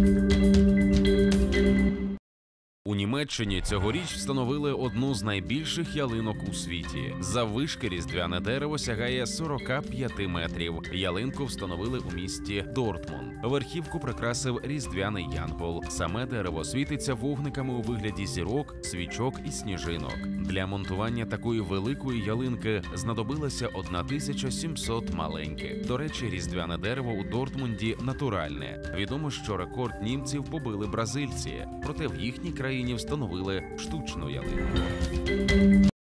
У Німеччині цьогоріч встановили одну з найбільших ялинок у світі. Заввишки різдвяне дерево сягає 45 метрів. Ялинку встановили у місті Дортмунд. Верхівку прикрасив різдвяний янгол. Саме дерево світиться вогниками у вигляді зірок, свічок і сніжинок. Для монтування такої великої ялинки знадобилося 1700 маленьких. До речі, різдвяне дерево у Дортмунді натуральне. Відомо, що рекорд німців побили бразильці, проте в їхній країні встановили штучну ялинку.